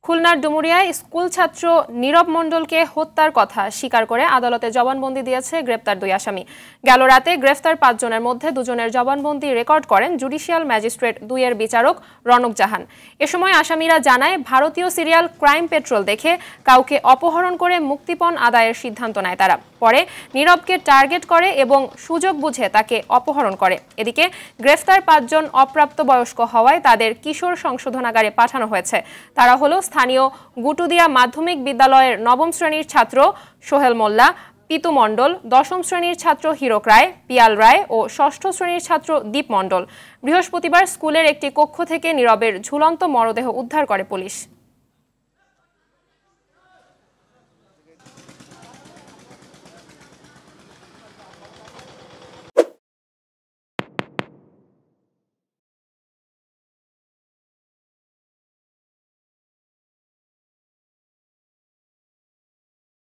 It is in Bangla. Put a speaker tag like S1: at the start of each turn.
S1: খুলনার ডুমুরিয়ায় স্কুল ছাত্র নীরব মণ্ডলকে হত্যার কথা স্বীকার করে আদালতে জবানবন্দি দিয়েছে গ্রেপ্তার 2 আসামি। গেল রাতে গ্রেফতার 5 জনের মধ্যে 2 জনের জবানবন্দি রেকর্ড করেন জুডিশিয়াল ম্যাজিস্ট্রেট 2 এর বিচারক রনক জাহান। এ সময় আসামিরা জানায় ভারতীয় সিরিয়াল ক্রাইম পেট্রোল দেখে কাউকে অপহরণ করে মুক্তিপণ আদায়ের সিদ্ধান্ত নেয় তারা। পরে নীরবকে টার্গেট করে এবং সুযোগ বুঝে তাকে অপহরণ করে। এদিকে গ্রেফতার 5 জন অপ্রাপ্তবয়স্ক হওয়ায় তাদের কিশোর সংশোধনাগারে পাঠানো হয়েছে। তারা হলো স্থানীয় গুটুদিয়া মাধ্যমিক বিদ্যালয়ের 9ম শ্রেণীর ছাত্র সোহেল মোল্লা, পিতু মণ্ডল, 10ম শ্রেণীর ছাত্র হীরক রায়, পিয়াল রায় ও 6ষ্ঠ শ্রেণীর ছাত্র দীপ মণ্ডল। বৃহস্পতিবার স্কুলের একটি কক্ষ থেকে নীরবের ঝুলন্ত মরদেহ উদ্ধার করে পুলিশ।